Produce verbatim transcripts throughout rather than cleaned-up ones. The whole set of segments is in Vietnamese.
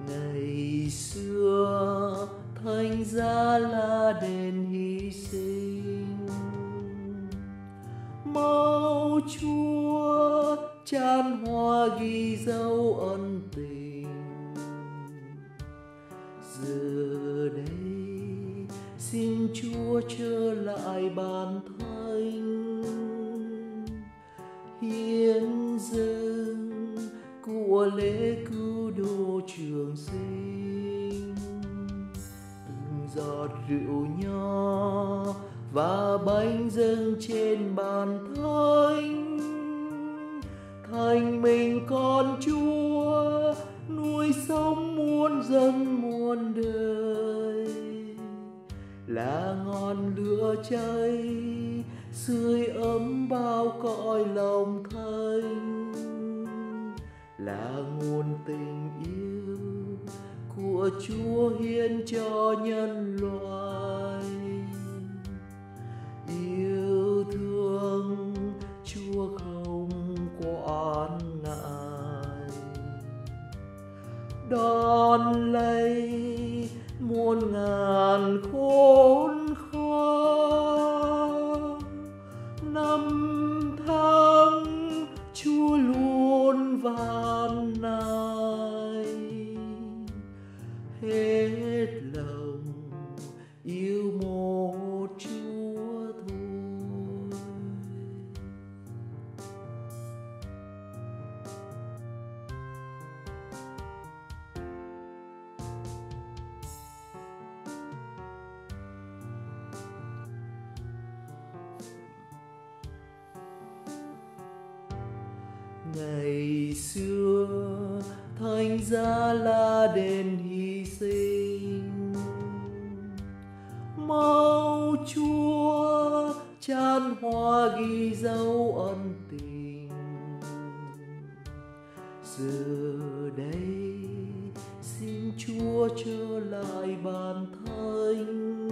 Ngày xưa Thánh giá là đền hy sinh, máu Chúa chan hoa ghi dấu ân tình. Giờ đây xin Chúa trở lại ban thánh, hiến dâng của lễ cứu độ trường sinh. Từng giọt rượu nho và bánh dâng trên bàn thánh, thành mình con Chúa nuôi sống muôn dân muôn đời. Là ngọn lửa cháy sưởi ấm bao cõi lòng thánh, là nguồn tình yêu của Chúa hiến cho nhân loại. Yêu thương Chúa không quản ngại, đón lấy muôn ngàn khốn khó. Năm tháng Chúa luôn van nài, hết lòng yêu một Chúa thôi. Ngày xưa Thánh giá là đền hy sinh, máu Chúa chan hoa ghi dấu ân tình. Giờ đây xin Chúa trở lại ban thánh,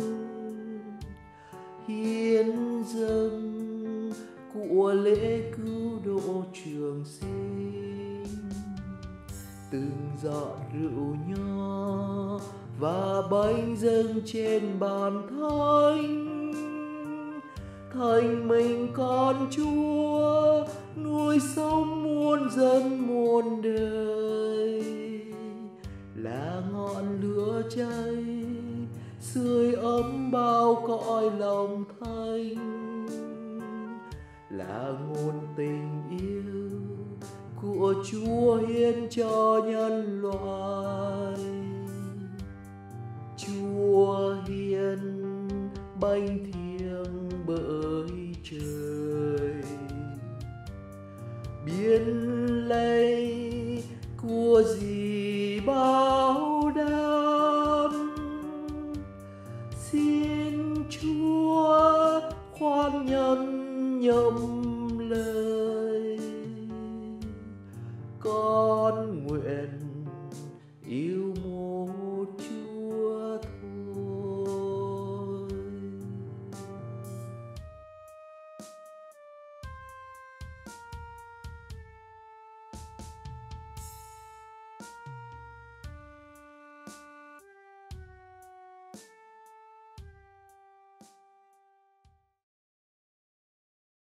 hiến dâng của lễ cứu độ trường sinh. Từng giọt rượu nho và bánh dâng trên bàn thánh, thành mình con Chúa nuôi sống muôn dân muôn đời. Là ngọn lửa cháy sưởi ấm bao cõi lòng thánh, là nguồn tình yêu của Chúa hiến cho nhân loại. Chúa hiến bánh thiêng bởi trời, biến lấy của gì bao đam. Xin Chúa khoan nhân nhậm lời, con nguyện yêu muôn